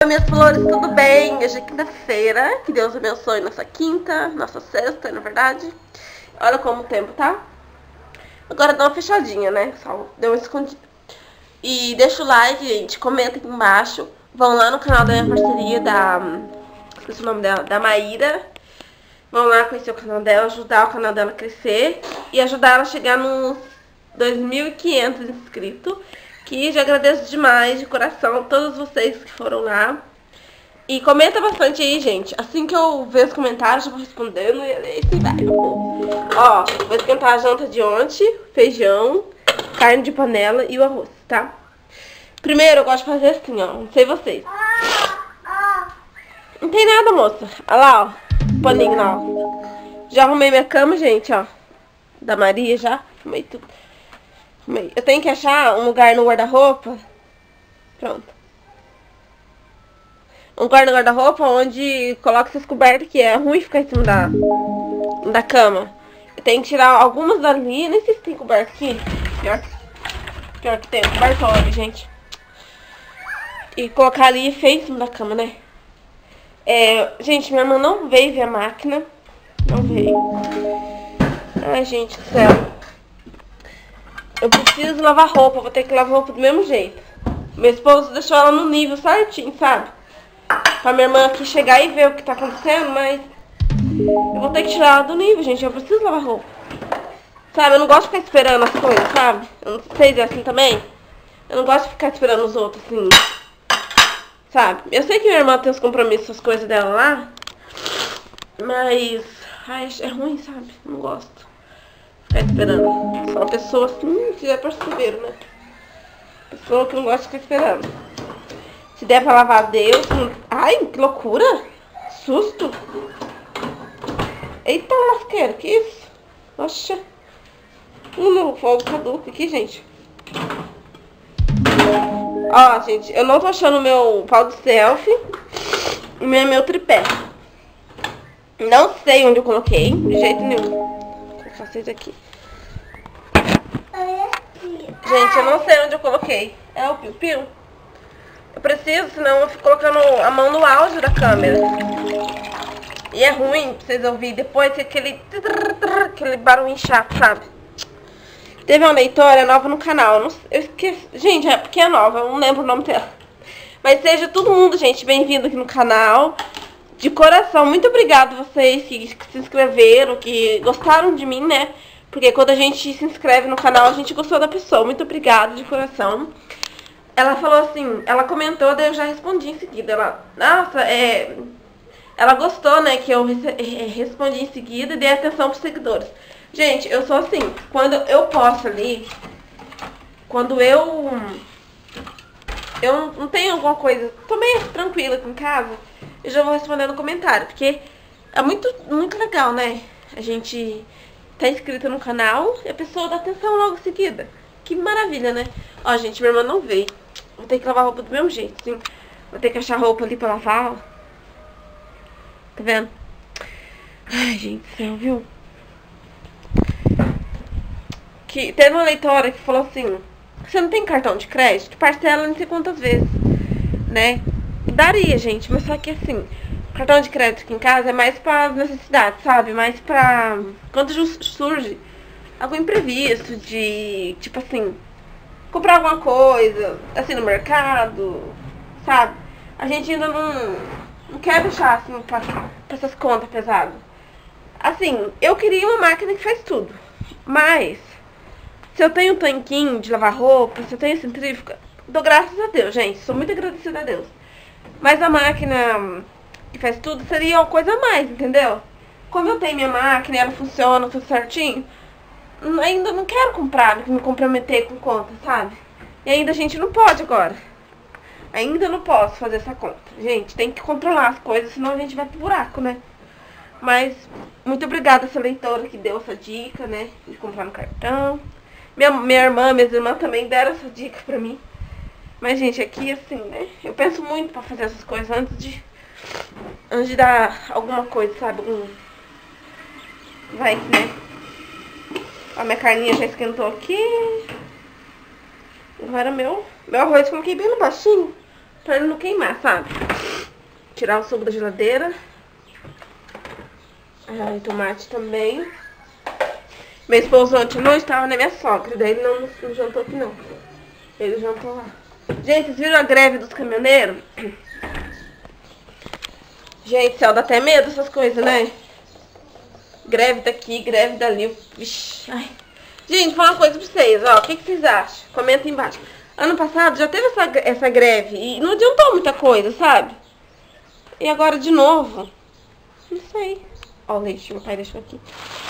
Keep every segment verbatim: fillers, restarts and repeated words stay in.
Minhas flores, tudo bem? Hoje é quinta-feira, que Deus abençoe nossa quinta, nossa sexta, na verdade. Olha como o tempo tá. Agora dá uma fechadinha, né? Só deu uma escondida. E deixa o like, gente, comenta aqui embaixo. Vão lá no canal da minha parceria, da... esqueci o nome dela, da Maíra. Vão lá conhecer o canal dela, ajudar o canal dela a crescer. E ajudar ela a chegar nos dois mil e quinhentos inscritos. Que já agradeço demais, de coração, a todos vocês que foram lá. E comenta bastante aí, gente. Assim que eu ver os comentários, eu vou respondendo. E assim vai, meu povo. Ó, vou esquentar a janta de ontem. Feijão, carne de panela e o arroz, tá? Primeiro, eu gosto de fazer assim, ó. Não sei vocês. Não tem nada, moça. Olha lá, ó. Paninho lá, ó. Já arrumei minha cama, gente, ó. Da Maria, já. Arrumei tudo. Eu tenho que achar um lugar no guarda-roupa. Pronto. Um lugar no guarda-roupa onde coloca essas cobertas, que é ruim ficar em cima da, da cama. Eu tenho que tirar algumas dali. Nem sei se tem coberta aqui. Pior, pior que tem. Coberta ali, gente. E colocar ali feio em cima da cama, né? É, gente, minha irmã não veio ver a máquina. Não veio. Ai, gente do céu. Eu preciso lavar roupa, vou ter que lavar roupa do mesmo jeito. Meu esposo deixou ela no nível certinho, sabe? Pra minha irmã aqui chegar e ver o que tá acontecendo, mas... eu vou ter que tirar ela do nível, gente. Eu preciso lavar roupa. Sabe, eu não gosto de ficar esperando as coisas, sabe? Eu não sei se é assim também. Eu não gosto de ficar esperando os outros, assim. Sabe? Eu sei que minha irmã tem os compromissos, as coisas dela lá. Mas... ai, é ruim, sabe? Eu não gosto. Ficar esperando. Sou uma pessoa assim, que já perceberam, né? Pessoa que não gosta de ficar esperando. Se der pra lavar, Deus. Ai, que loucura! Susto! Eita, lasqueira, que isso? Nossa! O meu fogo caduco aqui, gente. Ó, gente, eu não tô achando o meu pau de selfie e meu, meu tripé. Não sei onde eu coloquei, de jeito nenhum. Vou colocar vocês aqui. Gente, eu não sei onde eu coloquei. É o piu-piu? Eu preciso, senão eu fico colocando a mão no áudio da câmera. E é ruim pra vocês ouvirem depois aquele... aquele barulho chato, sabe? Teve uma leitora nova no canal. Não, eu esqueci. Gente, é porque é nova, eu não lembro o nome dela. Mas seja todo mundo, gente, bem-vindo aqui no canal. De coração, muito obrigado vocês que, que se inscreveram, que gostaram de mim, né? Porque quando a gente se inscreve no canal, a gente gostou da pessoa. Muito obrigado, de coração. Ela falou assim, ela comentou, daí eu já respondi em seguida. Ela, nossa, é... ela gostou, né, que eu respondi em seguida e dei atenção pros seguidores. Gente, eu sou assim, quando eu posto ali, quando eu... eu não tenho alguma coisa, tô meio tranquila aqui em casa, eu já vou responder no comentário, porque é muito, muito legal, né? A gente tá inscrita no canal e a pessoa dá atenção logo em seguida. Que maravilha, né? Ó, gente, minha irmã não veio. Vou ter que lavar roupa do mesmo jeito, sim. Vou ter que achar roupa ali pra lavar, ó. Tá vendo? Ai, gente do céu, viu? Que teve uma leitora que falou assim: você não tem cartão de crédito? Parcela não sei quantas vezes, né? Daria, gente, mas só que assim, cartão de crédito aqui em casa é mais pra necessidade, sabe? Mais pra quando surge algum imprevisto de, tipo assim, comprar alguma coisa, assim, no mercado, sabe? A gente ainda não, não quer deixar, assim, pra, pra essas contas pesadas. Assim, eu queria uma máquina que faz tudo, mas se eu tenho um tanquinho de lavar roupa, se eu tenho centrífuga, dou graças a Deus, gente. Sou muito agradecida a Deus. Mas a máquina que faz tudo seria uma coisa a mais, entendeu? Como eu tenho minha máquina e ela funciona tudo certinho, ainda não quero comprar, me comprometer com conta, sabe? E ainda a gente não pode agora. Ainda não posso fazer essa conta. Gente, tem que controlar as coisas, senão a gente vai pro buraco, né? Mas, muito obrigada a essa leitora que deu essa dica, né? De comprar no cartão. Minha, minha irmã, minhas irmãs também deram essa dica pra mim. Mas, gente, aqui, assim, né? Eu penso muito pra fazer essas coisas antes de... antes de dar alguma coisa, sabe? Um... vai, né? A minha carninha já esquentou aqui. Agora meu... meu arroz coloquei bem no baixinho. pra ele não queimar, sabe? Tirar o suco da geladeira. Ai, tomate também. Meu esposo ontem à noite tava na minha sogra, daí ele não, não jantou aqui não. Ele jantou lá. Gente, vocês viram a greve dos caminhoneiros? Gente, céu, dá até medo essas coisas, né? Greve daqui, greve dali. Vixe, ai. Gente, vou falar uma coisa pra vocês, ó. O que, que vocês acham? Comenta aí embaixo. Ano passado já teve essa, essa greve e não adiantou muita coisa, sabe? E agora de novo. Não sei. Ó o leite, meu pai deixou aqui.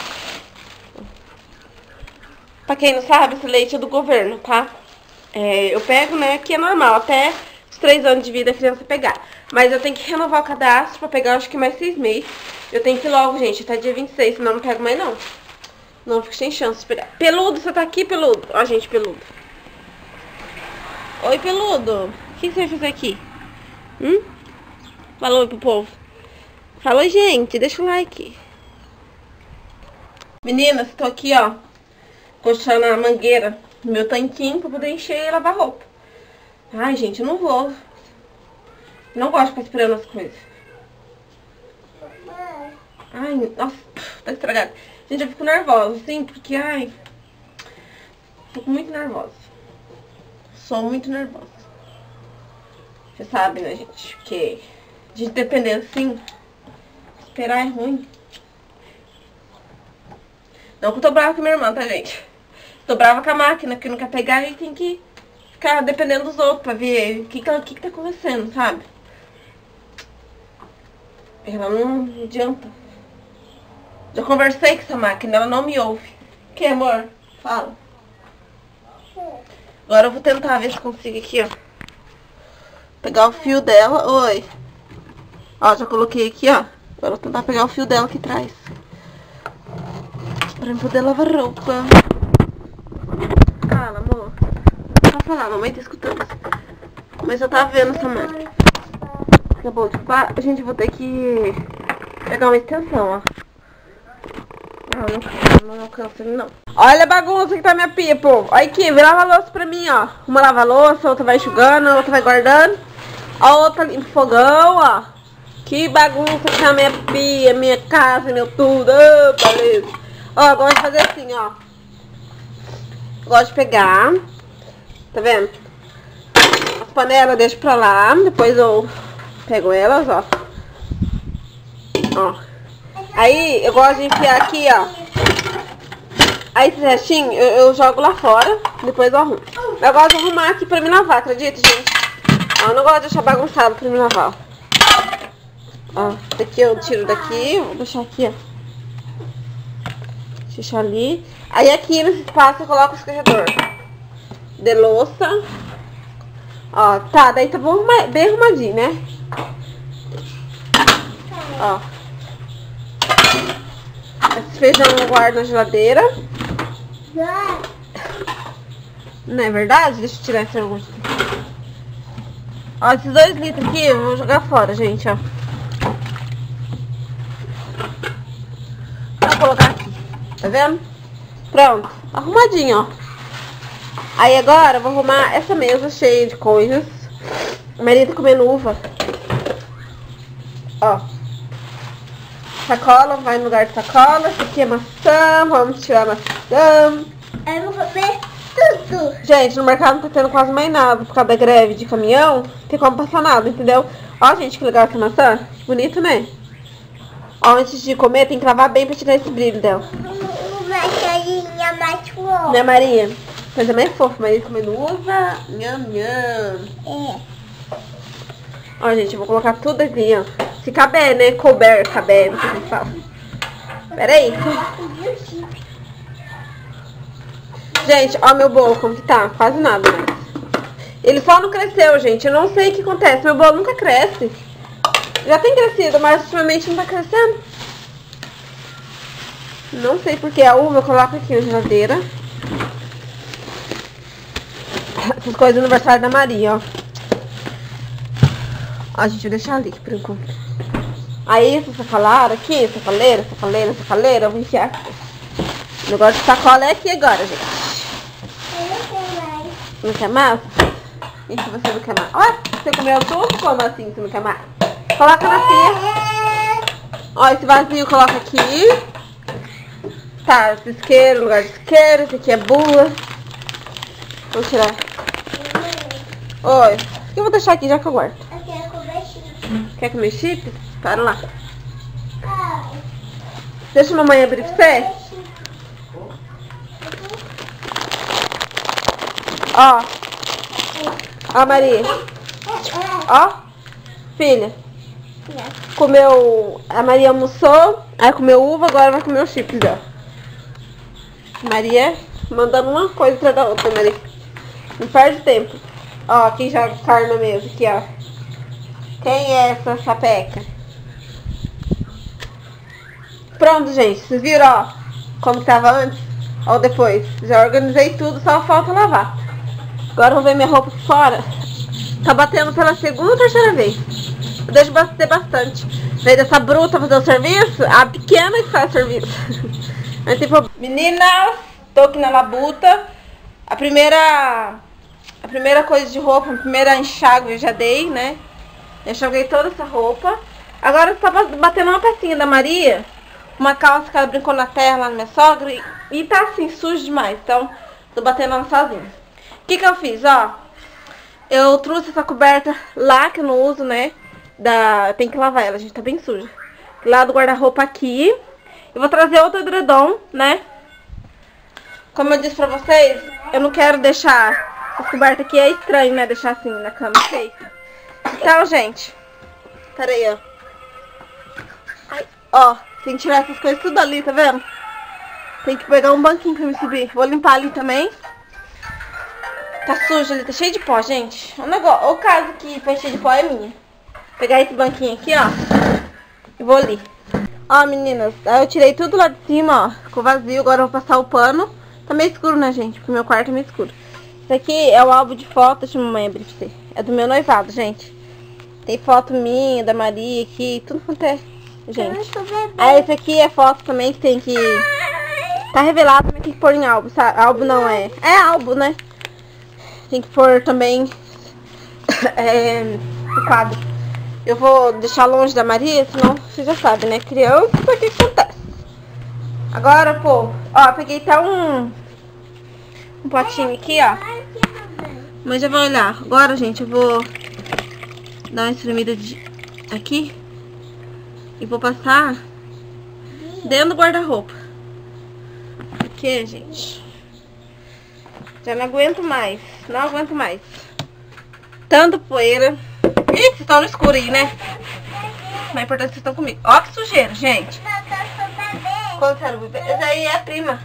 Pra quem não sabe, esse leite é do governo, tá? É, eu pego, né, que é normal, até os três anos de vida a criança pegar. Mas eu tenho que renovar o cadastro pra pegar, acho que mais seis meses. Eu tenho que ir logo, gente, até dia vinte e seis, senão eu não pego mais não. Não fico sem chance de pegar. Peludo, você tá aqui, Peludo? Ó, gente, Peludo. Oi, Peludo. O que você vai fazer aqui? Hum? Fala oi pro povo. Fala oi, gente, deixa o like. Meninas, tô aqui, ó, puxando a mangueira no meu tanquinho pra poder encher e lavar roupa. Ai, gente, eu não vou. Não gosto de ficar esperando as coisas. Ai, nossa, tá estragado. Gente, eu fico nervosa, assim, porque, ai, fico muito nervosa. Sou muito nervosa. Você sabe, né, gente, que a gente dependendo assim, esperar é ruim. Não que eu tô brava com a minha irmã, tá, gente? Tô brava com a máquina, que não quer pegar e tem que ficar dependendo dos outros pra ver o que, que, que, que tá acontecendo, sabe? Ela não adianta. Já conversei com essa máquina, ela não me ouve. Que, amor? Fala. Agora eu vou tentar ver se consigo aqui, ó. Pegar o fio dela. Oi. Ó, já coloquei aqui, ó. Agora eu vou tentar pegar o fio dela aqui atrás. Pra eu poder lavar roupa. Fala, amor. Pode falar, mamãe tá escutando. Mas eu tava vendo essa máquina. Acabou de pá. Gente, eu vou ter que pegar uma extensão, ó. Não, não, não alcança ele, não. Olha a bagunça que tá minha pia, povo. Olha aqui, vem lavar louça pra mim, ó. Uma lava louça, outra vai enxugando, a outra vai guardando. A outra limpa o fogão, ó. Que bagunça que tá minha pia, minha casa, meu tudo. Oh, beleza. Ó, eu gosto de fazer assim, ó. Gosto de pegar. Tá vendo? As panelas eu deixo pra lá. Depois eu pego elas, ó. Ó. Aí eu gosto de enfiar aqui, ó. Aí esse restinho eu, eu jogo lá fora. Depois eu arrumo. Eu gosto de arrumar aqui pra me lavar, acredita, gente? Ó, eu não gosto de deixar bagunçado pra me lavar, ó. Ó, daqui eu tiro daqui. Vou deixar aqui, ó. Deixa ali. Aí aqui nesse espaço eu coloco o escorredor de louça. Ó, tá, daí tá bom, bem arrumadinho, né? Ó. Esse feijão eu guardo na geladeira. Não é verdade? Deixa eu tirar esse negócio. Ó, esses dois litros aqui eu vou jogar fora, gente, ó. Vou colocar aqui. Tá vendo? Pronto. Arrumadinho, ó. Aí agora eu vou arrumar essa mesa cheia de coisas. A Maria tá comendo uva. Ó. Sacola, vai no lugar de sacola. Isso aqui é maçã. Vamos tirar a maçã. Eu vou comer tudo. Gente, no mercado não tá tendo quase mais nada. Por causa da greve de caminhão. Não tem como passar nada, entendeu? Ó, gente, que legal essa maçã. Que bonito, né? Ó, antes de comer, tem que lavar bem pra tirar esse brilho dela. Minha mais fofa. Né, Maria? Coisa mais fofa. Maria comendo uva. Nham, nham. É. Ó, gente, eu vou colocar tudo aqui, ó. Se caber, né? Couber, caber, não sei como fala. Pera aí. Gente, ó meu bolo como que tá. Quase nada mais. Ele só não cresceu, gente. Eu não sei o que acontece. Meu bolo nunca cresce. Já tem crescido, mas ultimamente não tá crescendo. Não sei porque. A uva eu coloco aqui na geladeira. Essas coisas do aniversário da Maria, ó. Ó, gente, vou deixar ali por enquanto. Aí, essa sacolara aqui, sacoleira, sacoleira, sacoleira, eu vou enfiar aqui. O negócio de sacola é aqui agora, gente. Eu não quero mais. Não quer mais? Isso você não quer mais. Ó, Você comeu tudo? Como assim você não quer mais? Coloca na pia. Ó, esse vasinho coloca aqui. Tá, esse isqueiro, lugar de isqueiro. Esse aqui é bula. Vou tirar. Oi. Eu vou deixar aqui já que eu guardo. Eu quero comer chips. Quer comer chips? Para lá. Deixa a mamãe abrir pra você. Ó. Ó, Maria. Ó. Filha. Comeu... A Maria almoçou. Aí comeu uva, agora vai comer os chips, ó. Maria mandando uma coisa atrás da outra, Maria. Não perde tempo. Ó, aqui já carne na mesa, aqui, ó. Quem é essa sapeca? Pronto, gente. Vocês viram, ó, como tava antes? Ó, depois. Já organizei tudo, só falta lavar. Agora eu vou ver minha roupa aqui fora. Tá batendo pela segunda ou terceira vez. Eu deixo bater bastante. Veio dessa bruta fazer o serviço, a pequena que faz o serviço. Mas, tipo, meninas, tô aqui na labuta. A primeira... A primeira coisa de roupa, a primeira enxágue eu já dei, né? Eu enxaguei toda essa roupa. Agora tá batendo uma pecinha da Maria. Uma calça que ela brincou na terra lá na minha sogra. E, e tá assim, sujo demais. Então, tô batendo ela sozinha. O que que eu fiz, ó? Eu trouxe essa coberta lá, que eu não uso, né? Da... Tem que lavar ela, gente, tá bem suja. Lá do guarda-roupa aqui. Eu vou trazer outro edredom, né? Como eu disse pra vocês, eu não quero deixar... A coberta aqui é estranho, né? Deixar assim na cama, ok? Então, gente. Pera aí, ó. Ai, ó, tem que tirar essas coisas tudo ali, tá vendo? Tem que pegar um banquinho pra me subir. Vou limpar ali também. Tá sujo ali, tá cheio de pó, gente. O, negócio, o caso que foi cheio de pó é minha. Vou pegar esse banquinho aqui, ó. E vou ali. Ó, meninas, aí eu tirei tudo lá de cima, ó. Ficou vazio, agora eu vou passar o pano. Tá meio escuro, né, gente? Porque meu quarto é meio escuro. Esse aqui é o álbum de fotos, deixa a mamãe abrir pra você. É do meu noivado, gente. Tem foto minha, da Maria aqui, tudo quanto é, gente. Aí esse aqui é foto também que tem que... Tá revelado, mas tem que pôr em álbum, sabe? Álbum não é... É álbum, né? Tem que pôr também... é... o quadro. Eu vou deixar longe da Maria, senão você já sabe, né? Criança, o que que acontece? Agora, pô, ó, peguei até um... Um potinho aqui, ó. Mas já vai olhar. Agora, gente, eu vou dar uma espremida de... aqui. E vou passar dentro do guarda-roupa. Porque, gente, já não aguento mais. Não aguento mais. Tanto poeira. Ih, vocês estão no escuro aí, né? Mas é importante que vocês estão comigo. Ó que sujeira, gente. Quando você era o bebê? Essa aí é a prima.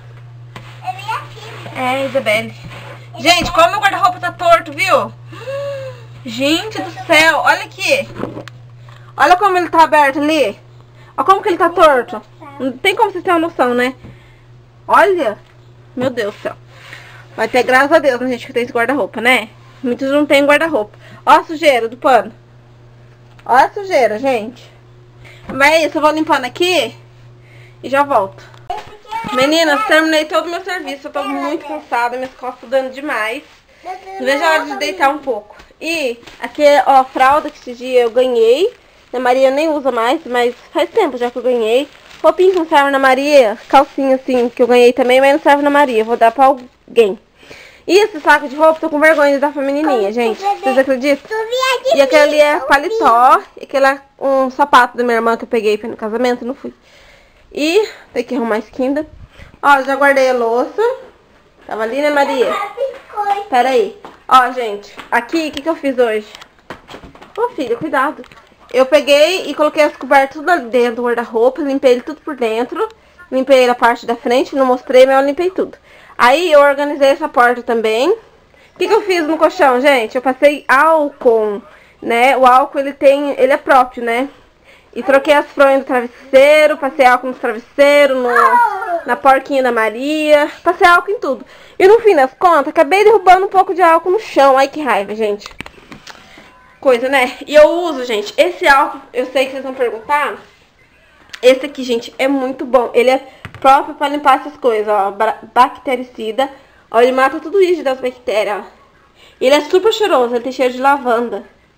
É, Isabelle. Gente, como meu guarda-roupa tá torto, viu? Gente do céu, olha aqui. Olha como ele tá aberto ali. Olha como que ele tá torto. Não tem como vocês terem uma noção, né? Olha. Meu Deus do céu. Vai ter graças a Deus, né, gente, que tem esse guarda-roupa, né? Muitos não tem guarda-roupa. Olha a sujeira do pano. Olha a sujeira, gente. Mas é isso, eu vou limpando aqui e já volto. Meninas, terminei todo o meu serviço. Eu tô muito cansada, minhas costas dando demais. Não vejo a hora de deitar um pouco. E aqui, ó, fralda que esse dia eu ganhei. A Maria nem usa mais, mas faz tempo já que eu ganhei. Roupinha que não serve na Maria. Calcinha assim, que eu ganhei também, mas não serve na Maria. Vou dar pra alguém. E esse saco de roupa, tô com vergonha de dar pra menininha, gente. Vocês acreditam? E aquele ali é paletó. E aquele é um sapato da minha irmã que eu peguei pra ir no casamento, não fui. E tem que arrumar isso ainda. Ó, já guardei a louça. Tava ali, né, Maria? Pera aí. Ó, gente, aqui, o que que eu fiz hoje? Ô, filha, cuidado. Eu peguei e coloquei as cobertas tudo ali dentro do guarda-roupa. Limpei ele tudo por dentro. Limpei a parte da frente, não mostrei, mas eu limpei tudo. Aí eu organizei essa porta também. O que que eu fiz no colchão, gente? Eu passei álcool, né? O álcool, ele tem, ele é próprio, né? E troquei as fronhas do travesseiro, passei álcool no travesseiro, no, na porquinha da Maria, passei álcool em tudo. E no fim das contas, acabei derrubando um pouco de álcool no chão. Ai, que raiva, gente. Coisa, né? E eu uso, gente, esse álcool, eu sei que vocês vão perguntar. Esse aqui, gente, é muito bom. Ele é próprio pra limpar essas coisas, ó, bactericida. Ó, ele mata tudo isso das bactérias, ó. Ele é super cheiroso, ele tem cheiro de lavanda.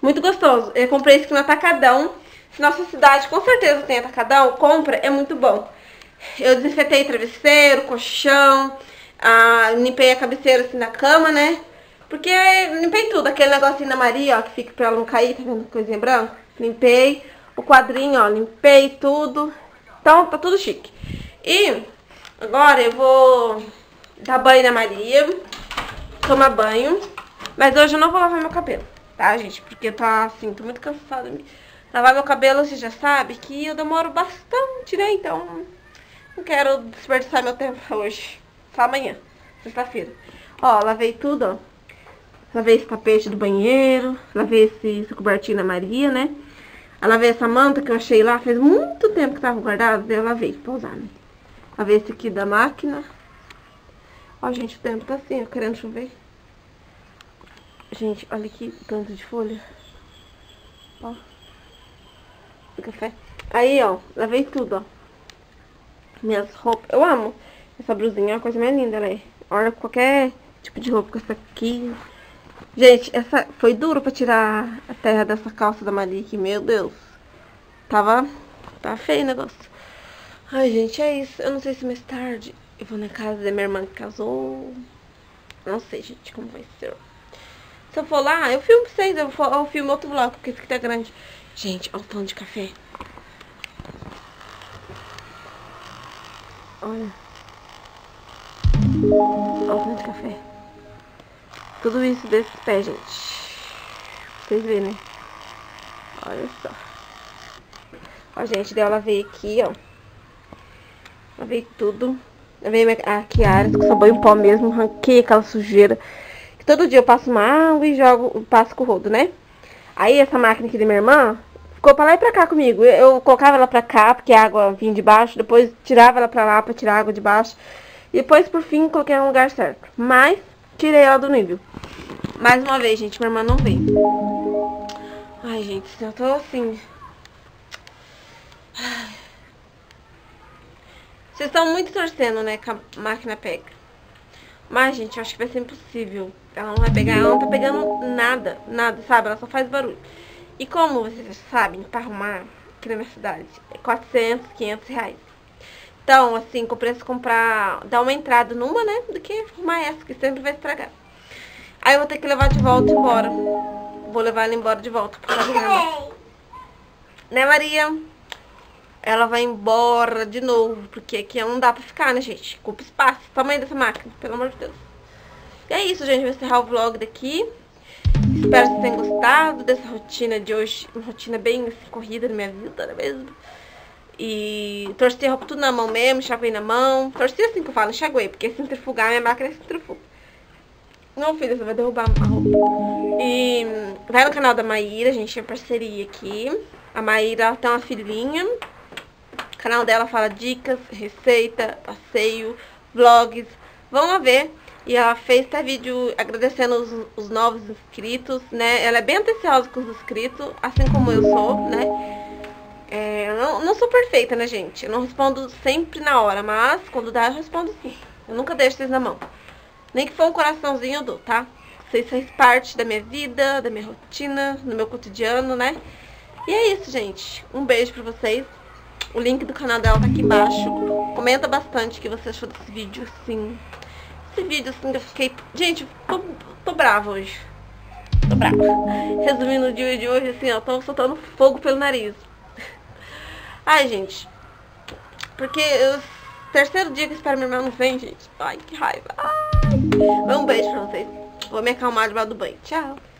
Muito gostoso. Eu comprei esse aqui no Atacadão. Se nossa cidade com certeza tem Atacadão, compra, é muito bom. Eu desinfetei travesseiro, colchão, ah, limpei a cabeceira assim da cama, né? Porque limpei tudo, aquele negocinho da Maria, ó, que fica pra ela não cair, tá vendo coisinha branca? Limpei o quadrinho, ó, limpei tudo. Então, tá tudo chique. E agora eu vou dar banho na Maria, tomar banho. Mas hoje eu não vou lavar meu cabelo, tá, gente? Porque eu tô assim, tô muito cansada. Lavar meu cabelo, você já sabe que eu demoro bastante, né? Então, não quero desperdiçar meu tempo hoje. Só amanhã, sexta-feira. Ó, lavei tudo, ó. Lavei esse tapete do banheiro, lavei esse, esse cobertinho da Maria, né? Eu lavei essa manta que eu achei lá, faz muito tempo que tava guardada, daí eu lavei pra usar, né? Lavei esse aqui da máquina. Ó, gente, o tempo tá assim, ó, querendo chover. Gente, olha aqui o tanto de folha. Ó. Do café. Aí, ó, lavei tudo, ó. Minhas roupas. Eu amo essa blusinha, é a coisa mais linda, ela é. Olha qualquer tipo de roupa com essa aqui. Gente, essa foi duro pra tirar a terra dessa calça da Maria aqui, meu Deus. Tava, tava feio o negócio. Ai, gente, é isso. Eu não sei se mais tarde eu vou na casa da minha irmã que casou. Não sei, gente, como vai ser. Se eu for lá, eu filmo pra vocês. Eu, for, eu filmo outro vlog, porque esse aqui tá grande. Gente, olha o tanto de café. Olha. Olha o tanto de café. Tudo isso desse pé, gente. Vocês verem, né? Olha só. Ó, gente, daí eu lavei aqui, ó. Lavei tudo. Lavei aqui a área com sabão em pó mesmo. Ranquei aquela sujeira. Que todo dia eu passo uma água e jogo, passo com o rodo, né? Aí essa máquina aqui da minha irmã ficou pra lá e pra cá comigo. Eu, eu colocava ela pra cá, porque a água vinha de baixo. Depois tirava ela pra lá pra tirar a água de baixo. E depois, por fim, coloquei ela no lugar certo. Mas tirei ela do nível. Mais uma vez, gente, minha irmã não veio. Ai, gente, eu tô assim... Vocês estão muito torcendo, né, que a máquina pega. Mas, gente, eu acho que vai ser impossível. Ela não vai pegar, ela não tá pegando nada, nada, sabe? Ela só faz barulho. E como vocês sabem, pra arrumar aqui na minha cidade, é quatrocentos, quinhentos reais. Então, assim, compensa comprar, dar uma entrada numa, né, do que arrumar essa, que sempre vai estragar. Aí eu vou ter que levar de volta embora. Vou levar ela embora de volta por causa dela. Né, Maria? Ela vai embora de novo, porque aqui não dá pra ficar, né, gente? Ocupa espaço, tamanho dessa máquina, pelo amor de Deus. E é isso, gente, vou encerrar o vlog daqui. Espero que vocês tenham gostado dessa rotina de hoje. Uma rotina bem assim, corrida na minha vida, não é mesmo? E torci a roupa tudo na mão mesmo, enxaguei na mão. Torci assim que eu falo, enxaguei, porque centrifugar, minha máquina é centrifuga. Não, filha, você vai derrubar a roupa. E vai no canal da Maíra, a gente tem parceria aqui. A Maíra, ela tem uma filhinha. O canal dela fala dicas, receita, passeio, vlogs. Vão lá ver. E ela fez até vídeo agradecendo os, os novos inscritos, né? Ela é bem atenciosa com os inscritos, assim como eu sou, né? É, eu não, não sou perfeita, né, gente? Eu não respondo sempre na hora, mas quando dá eu respondo sim. Eu nunca deixo vocês na mão. Nem que for um coraçãozinho eu dou, tá? Vocês fazem parte da minha vida, da minha rotina, do meu cotidiano, né? E é isso, gente. Um beijo pra vocês. O link do canal dela tá aqui embaixo. Comenta bastante o que você achou desse vídeo, assim. Esse vídeo, assim, eu fiquei... Gente, tô, tô brava hoje. Tô brava. Resumindo o dia de hoje, assim, ó, tô soltando fogo pelo nariz. Ai, gente. Porque eu... Terceiro dia que eu espero minha irmã não vem, gente. Ai, que raiva. Ai. Um beijo pra vocês. Vou me acalmar debaixo do banho. Tchau.